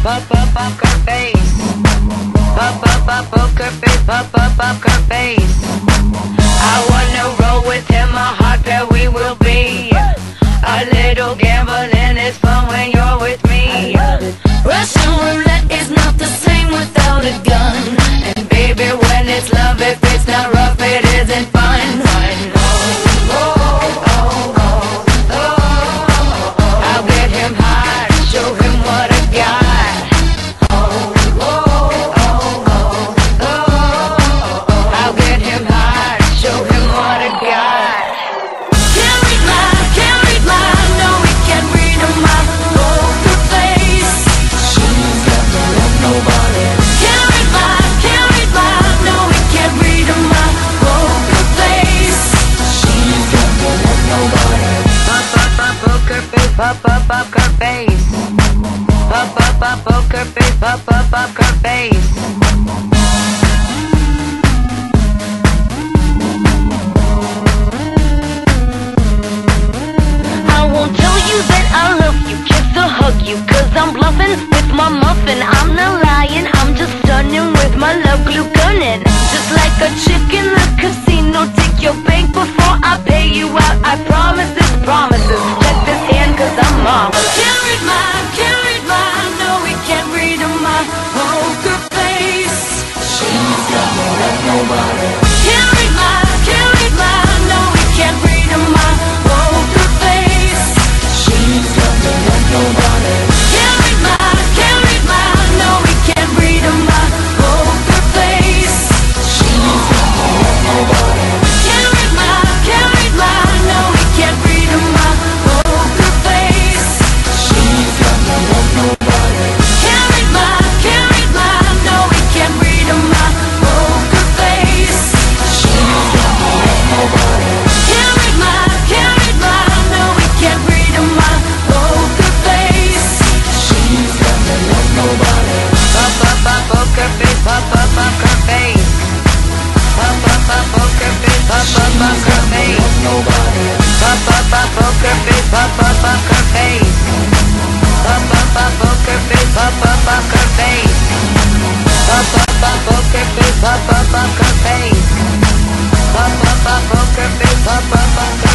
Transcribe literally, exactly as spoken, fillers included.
pop up up her face. Pop up up poker face, pop up up her face. I wanna roll with him, a hot pair we will be. A little gambling is fun when you're with me. Russian roulette is not the same without a gun. And baby, when it's love, if it's not rough, it isn't fun. fun. Oh, oh, oh, oh, oh. I'll get him high, show him what I got. Oh, oh, oh, oh, oh. I'll get him high, show him what I got. Can't read my, can't read my, no, we can't read my poker face. She's got to love nobody. Can't read my, can't read my, no, we can't read my poker face. She's got to love nobody. Pop up up poker face, pop up up her face. Pop up up poker face, pop up up her face. I won't tell you that I love you, kiss or hug you, cause I'm bluffing with my muffin. I'm not lying, I'm just stunning with my love glue gunning. Just like a chick in the casino, take your bank before I pay you out. I promise this promises, check this hand cause I'm marvelous. Can't read my, can't read my, no we can't read my poker face. She's got no love nobody. Can't read my, can't read my, no we can't read my poker face. She's got no love nobody. Can't read my, can't read my, no we can't read my poker face. She's got no love nobody. Can't read my, can't read my, no we can't read my poker face. She's got no love nobody. Can't read my, can't read my, no we can't read my poker face. She's got no love nobody. Can't read my, can't read my, no we can't read my poker face. She's got no love nobody. Pop up up poker face, pop up up her face. Pop up up poker face, pop up up her face. Nobody. Pop up up poker face, pop up up her face. Pop up up poker face, pop up up her face. Pop up up poker face, pop up up her face. Pop up up poker face, pop up up her face.